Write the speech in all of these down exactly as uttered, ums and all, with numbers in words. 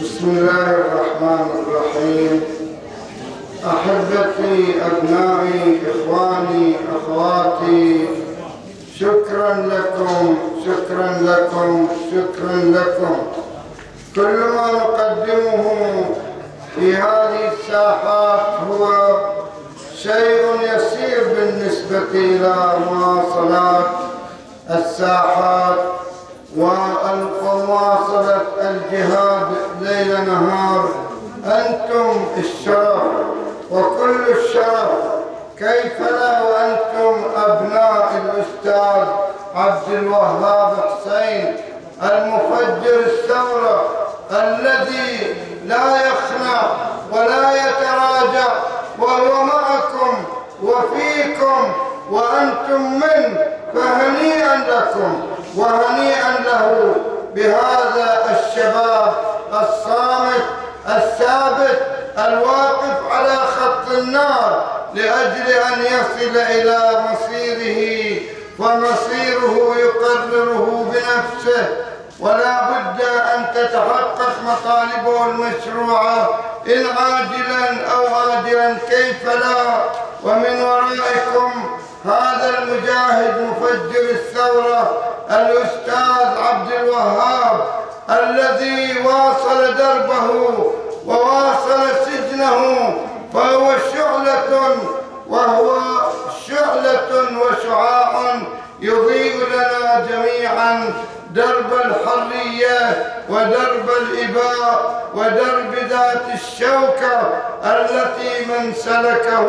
بسم الله الرحمن الرحيم. أحبتي، أبنائي، إخواني، أخواتي، شكرا لكم شكرا لكم شكرا لكم. كل ما نقدمه في هذه الساحات هو شيء يسير بالنسبة إلى مواصلات الساحات ومواصلة الجهاد ليل نهار. أنتم الشرف وكل الشرف، كيف لا وأنتم أبناء الأستاذ عبد الوهاب حسين المفجر الثورة الذي لا يخنع ولا يتراجع، وهو معكم وفيكم وأنتم منه، فهنيئا لكم وهنيئا له بهذا الشباب الصامت الثابت الواقف على خط النار لأجل أن يصل إلى مصيره، ومصيره يقرره بنفسه، ولا بد أن تتحقق مطالبه المشروعة إن عاجلا أو آجلا، كيف لا. ومن ورائكم هذا المجاهد مفجر الثورة الأستاذ عبد الوهاب الذي واصل دربه وواصل سجنه، فهو شعلة وهو شعلة وشعاع يضيء لنا جميعا درب الحرية ودرب الإباء ودرب ذات الشوكة التي من سلكه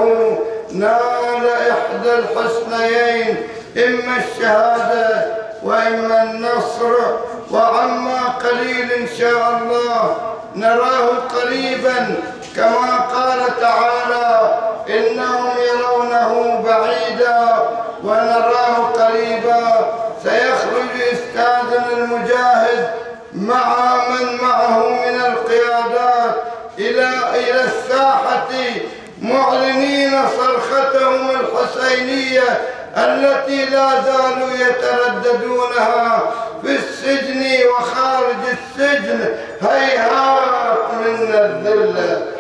نال إحدى الحسنيين، إما الشهادة وإما النصر، وعما قليل إن شاء الله نراه قريبا، كما قال تعالى إنهم يرونه بعيدا ونراه قريبا. سيخرج أستاذنا المجاهد مع من معه من القيادات إلى إلى الساحة معلنين صرختهم الحسينية التي لا زالوا يترددونها في السجن وخارج السجن. هيهات منا الذلة